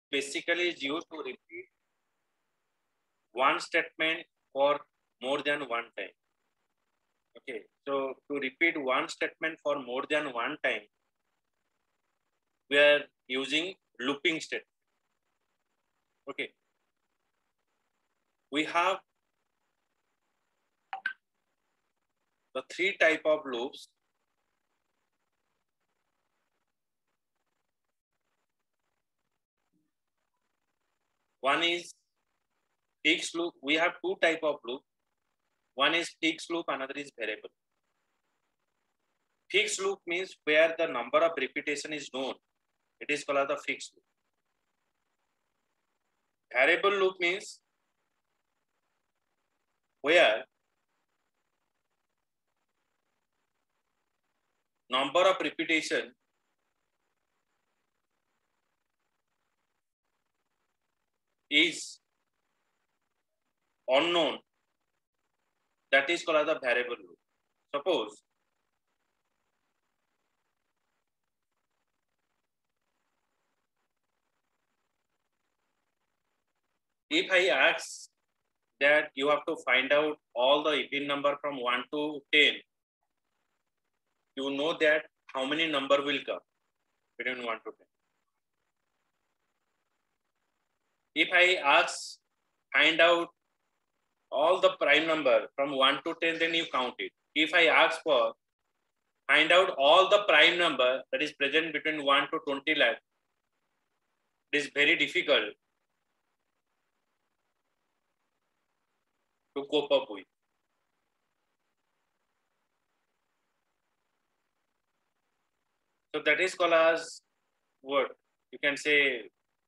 basically is used to repeat one statement for more than one time. Okay, so to repeat one statement for more than one time, we are using looping statement. Okay, we have the three type of loops. One is fixed loop. We have two type of loop. One is fixed loop, another is variable. Fixed loop means where the number of repetition is known. It is called the fixed loop. Variable loop means where number of repetition is unknown. That is called the variable loop. Suppose if I ask that you have to find out all the even number from 1 to 10, you know that how many number will come between 1 to 10. If I ask find out all the prime number from 1 to 10, then you count it. If I ask for find out all the prime number that is present between 1 to 20 lakh, it is very difficult to cope up with. So that is called as what you can say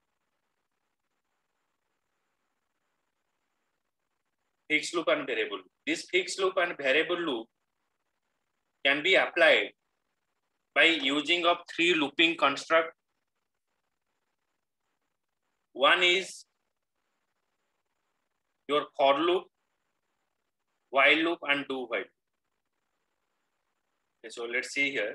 fixed loop and variable loop. This fixed loop and variable loop can be applied by using of three looping construct. One is your for loop, while loop, and do while. Okay, so let's see here.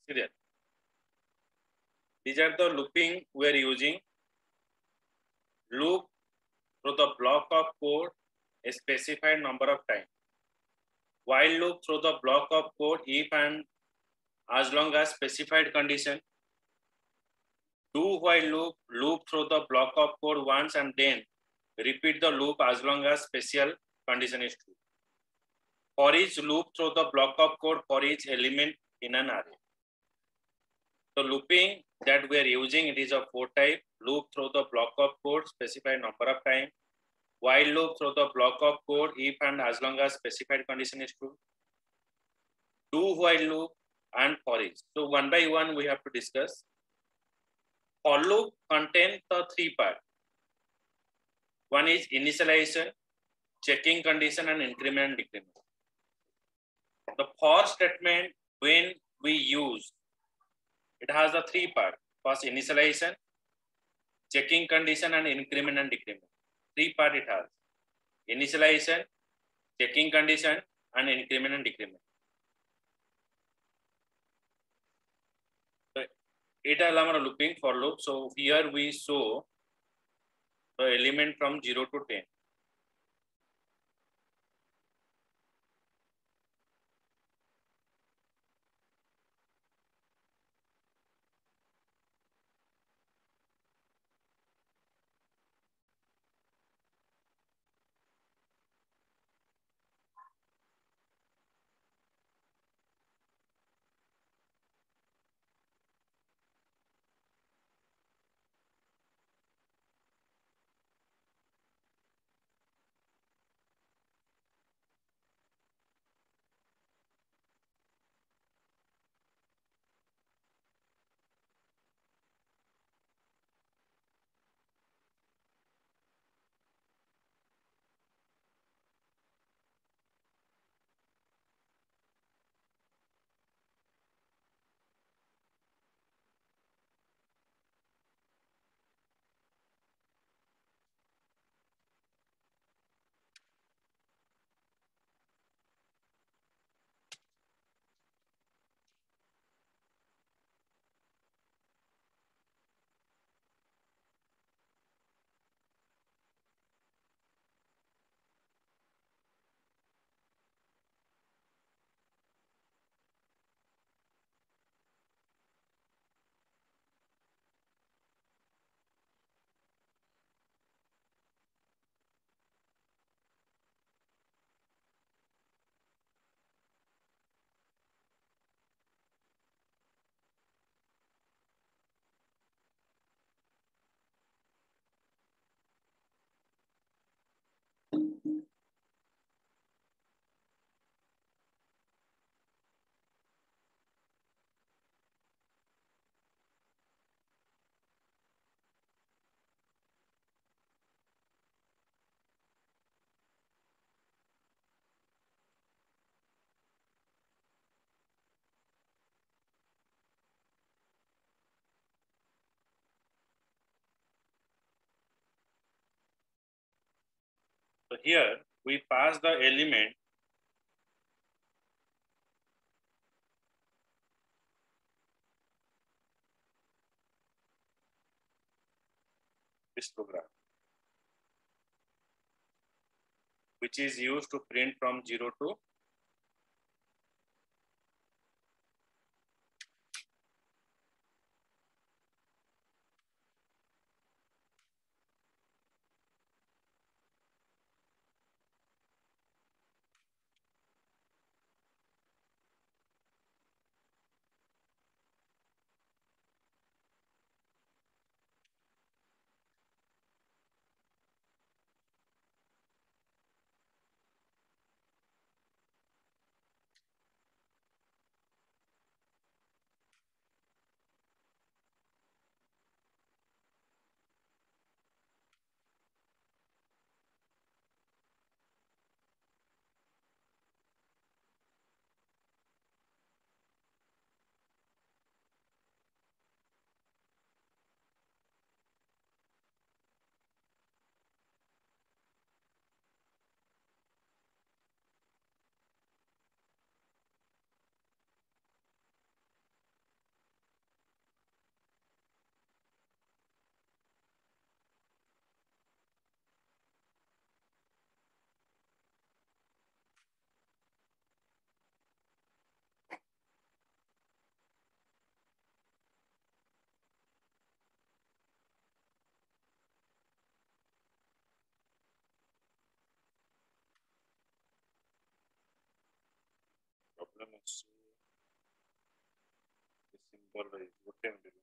See there. These are the looping we are using. Loop through the block of code a specified number of times. While loop through the block of code if and as long as specified condition. Do while loop through the block of code once and then repeat the loop as long as special condition is true. For each loop through the block of code for each element in an array. So looping that we are using, it is a 4 type. Loop through the block of code specified number of time. While loop through the block of code if and as long as specified condition is true. Do while loop and for each. So one by one we have to discuss. For loop contains the 3 parts. One is initialization, checking condition, and increment and decrement. The for statement, when we use, it has the 3 parts. First, initialization, checking condition, and increment and decrement. 3 parts it has. Initialization, checking condition, and increment and decrement. So it is our looping for loop. So here we show the element from 0 to 10. So here we pass the element this program, which is used to print from 0 to problem is symbol is what time do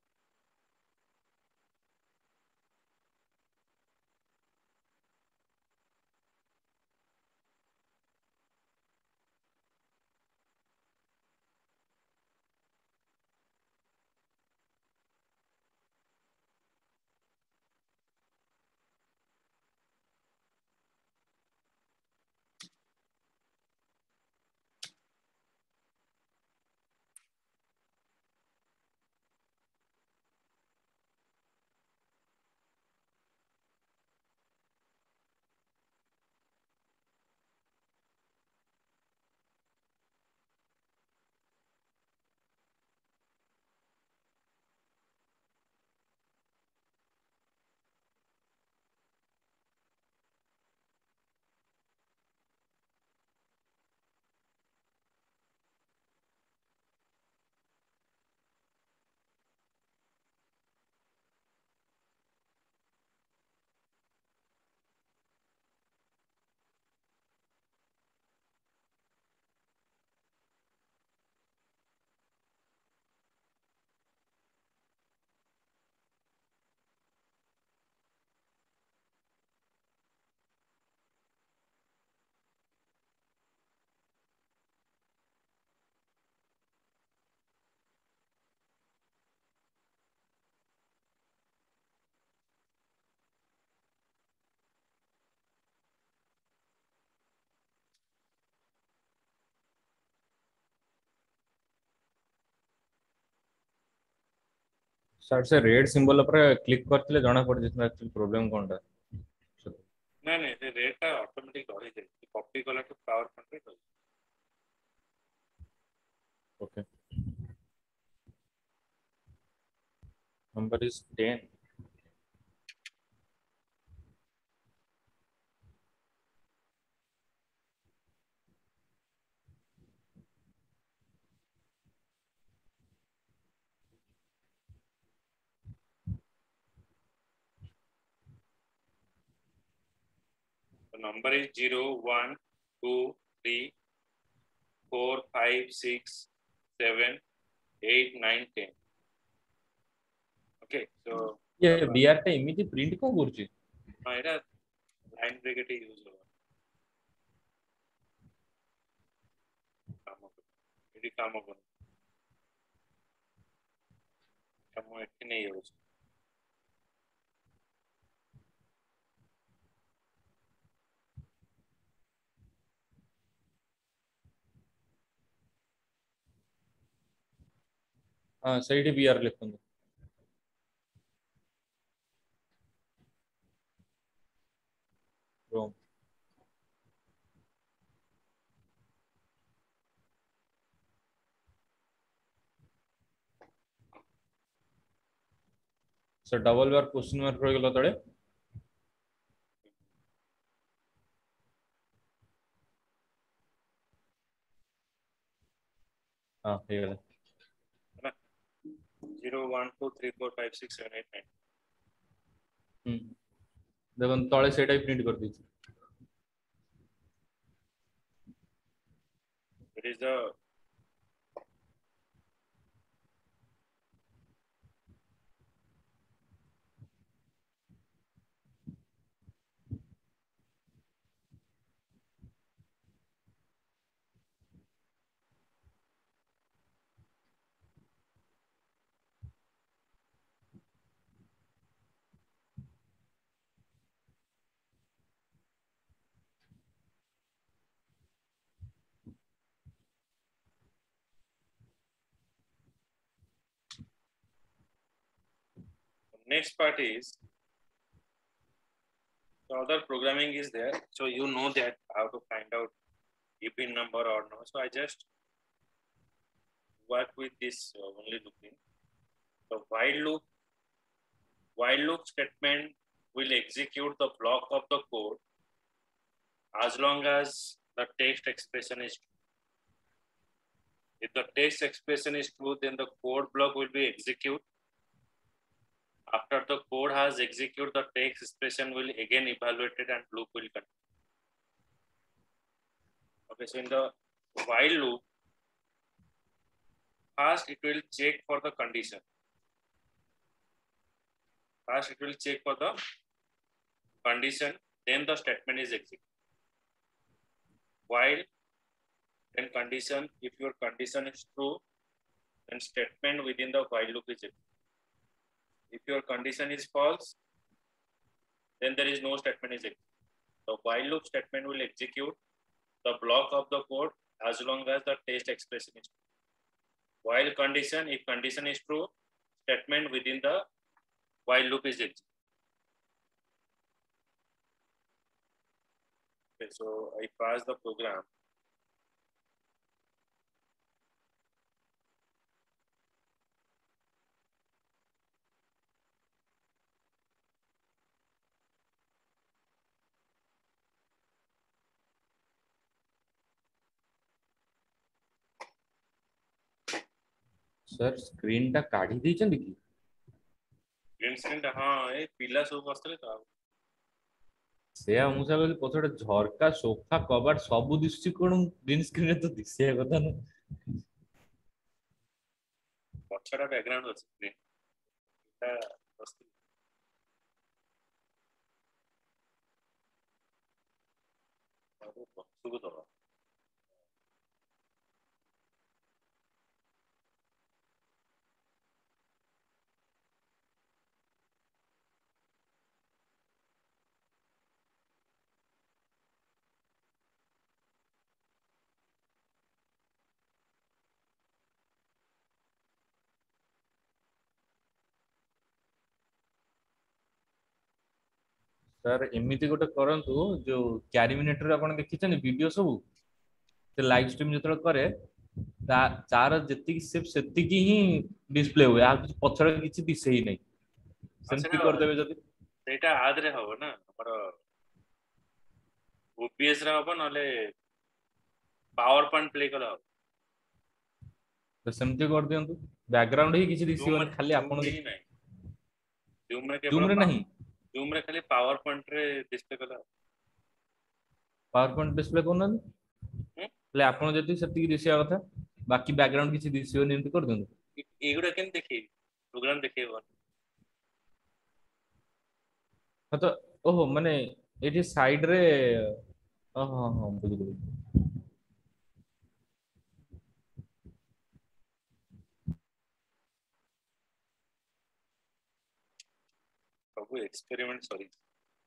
sir से red symbol पर click करते जना पड़ जाता actually problem कोनटा ना नहीं से rate का ऑटोमेटिक रही जाए कॉपी कला तो पावर पॉइंट पे okay number is 10 the number is 0 1 2 3 4 5 6 7 8 9 10 okay so ये बीआर टा इमिति प्रिंट को करछि एटा लाइन ब्रैकेट यूज हो काम एडी काम को काम एठी नहीं हो हां सैडी बीआर लिखंदु रोम sir double bar question mark रह गेला तळे हां हे गेला 0 1 2 3 4 5 6 7 8 9 देखन तळे सेटा प्रिंट कर दी it is the next part is the other programming is there so you know that how to find out pin number or no so I just work with this only looking the while loop statement will execute the block of the code as long as the text expression is true. If the text expression is true then the code block will be executed. After the code has executed, the text expression will again evaluated and loop will continue. Okay, so in the while loop, first it will check for the condition. First it will check for the condition, then the statement is executed. While then condition, if your condition is true, then statement within the while loop is executed. If your condition is false, then there is no statement is executed. The while loop statement will execute the block of the code as long as the test expression is true. While condition, if condition is true, statement within the while loop is executed. Okay, so I pass the program. Sir screen टा काढ़ी ଦେଇଛନ୍ତି କି? Green screen हाँ ए पिला सब बसले तो ସେୟା ମୁଁ ସେ କହିଲି ପଛରେ ଝରକା ସୋଫା କବାଟ ସବୁ ଦିଶୁଛି କଣ ଗ୍ରୀନ ସ୍କ୍ରିନ୍ ରେ ତ ଦିଶିବା କଥା ନା। ପଛଟା ବ୍ୟାକଗ୍ରାଉଣ୍ଡ ଅଛି ଗ୍ରୀନ ଟା ବସଲେ ଆଉ ପଛକୁ ଦବା। ସାର୍ ଏମିତି ଗୋଟେ କରନ୍ତୁ ଯୋଉ କ୍ୟାରିମିନେଟର ଆପଣ ଦେଖିଛନ୍ତି ଭିଡିଓ ସବୁ ସେ ଲାଇଭ ଷ୍ଟ୍ରିମ୍ ଯେତେବେଳେ କରେ ତାର ଯେତିକି ସେତିକି ହିଁ ଡିସପ୍ଲେ ହୁଏ ଆଉ କିଛି ପଛରେ କିଛି ଦିଶେ ହିଁ ନାହିଁ ସେମିତି କରିଦେବେ ଯଦି ସେଇଟା ଆଦରେ ହବ ନା ଆମର OBS ରେ ହବ ନହେଲେ ପାୱାର ପଏଣ୍ଟ ପ୍ଲେ କଲେ ହବ। ତ ସେମିତି କରିଦିଅନ୍ତୁ ବ୍ୟାକଗ୍ରାଉଣ୍ଡ ହିଁ କିଛି ଦିଶିବନି ଖାଲି ଆପଣ ଜୁମ୍ ରେ ଜୁମ କେବଳ ରେ ନାହିଁ ଜୁମ୍ ରେ ଖାଲି ପାୱାର ପଏଣ୍ଟ ରେ ଡିସପ୍ଲେ କଲେ ହବ। ପାୱାର ପଏଣ୍ଟ ଡିସପ୍ଲେ କରୁନାହାନ୍ତି ହେଲେ ଆପଣ ଯେତିକି ସେତିକି ଦିଶିବା କଥା ବାକି ବ୍ୟାକଗ୍ରାଉଣ୍ଡ କିଛି ଦିଶିବନି ଏମିତି କରିଦିଅନ୍ତୁ। ଏଇଗୁଡ଼ା କେମିତି ଦେଖେଇବି ପ୍ରୋଗ୍ରାମ ଦେଖେଇବ। ହଁ ତ ଓହୋ ମାନେ ଏଠି ସାଇଡ ରେ ହଁ ହଁ ବୁଝିଲି। ସବୁ ଏକ୍ସପେରିମେଣ୍ଟ ସରିଛି।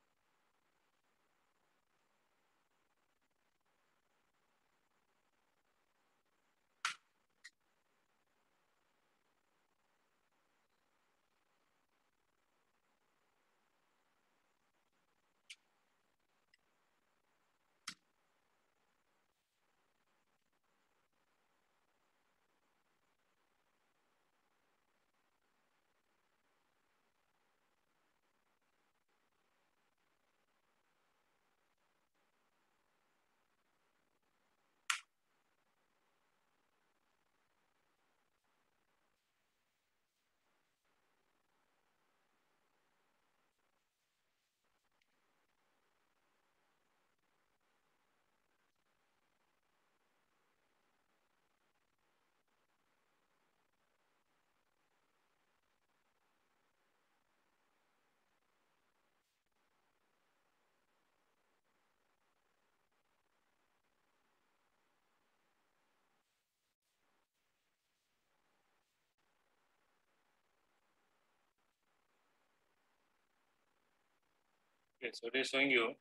Okay, so it is showing you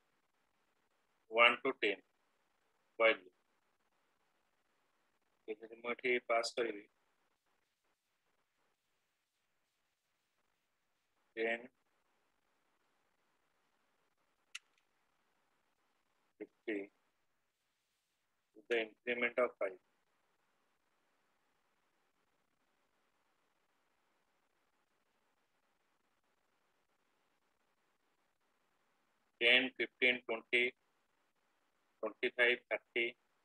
1 to 10 while ଯଦି ମୁଁ ଏଠି ପାସ୍ କରିବି 10 50 with the increment of 5 10 15 20 25 30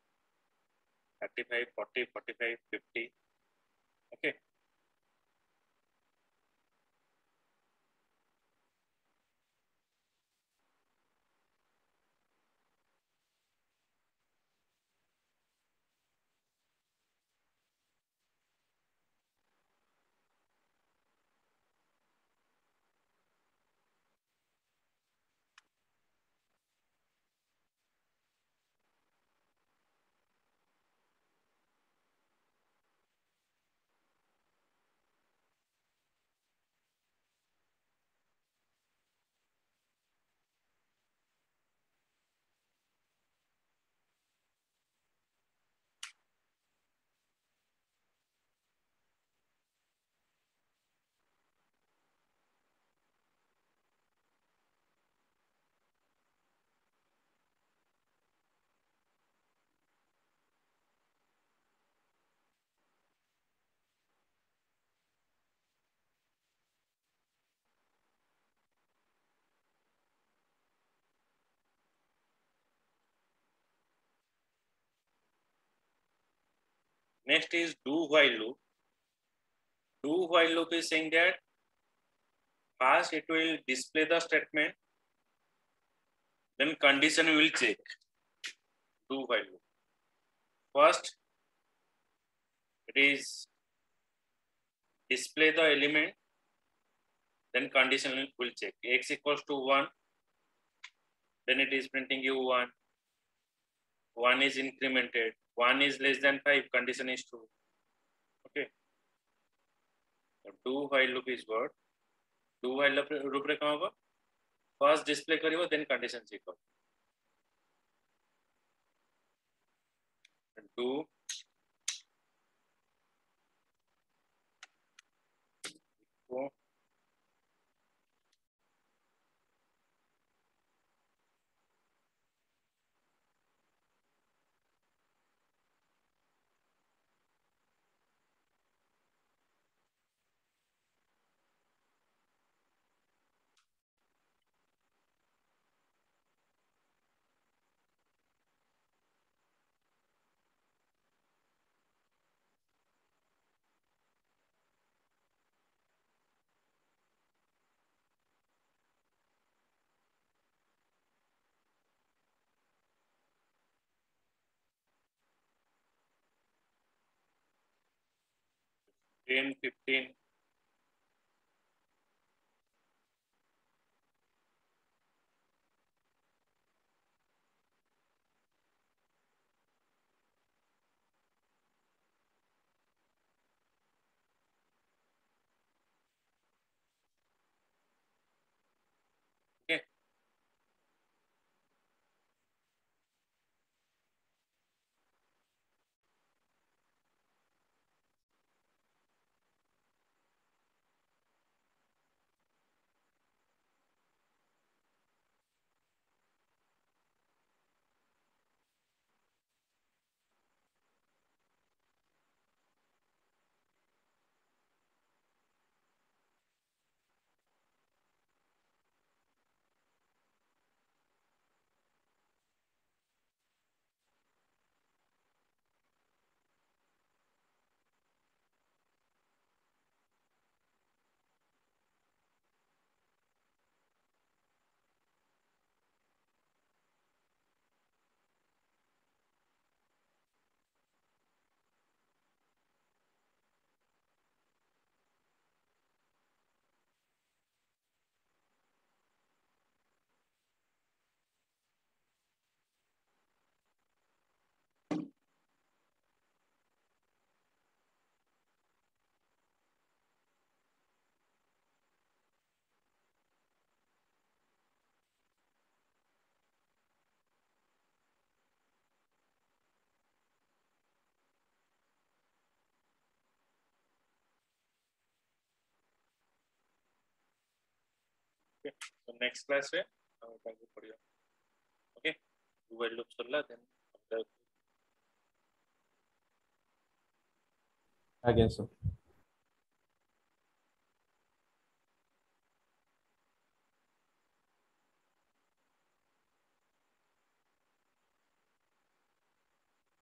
35 40 45 50 okay Next is do while loop. Do while loop is saying that first it will display the statement, then condition will check. Do while loop. First, it is display the element, then condition will check. X equals to 1, then it is printing you 1. 1 is incremented. 1 is less than 5, condition is true. Okay. So do while loop is what? Do while loop रे कहाँ होगा? First display करियो, then condition check हो. Do echo ten 15. Okay. Okay. So next class है पढ़ियो. Okay. Do while loop चलला then ଆଜ୍ଞା sir.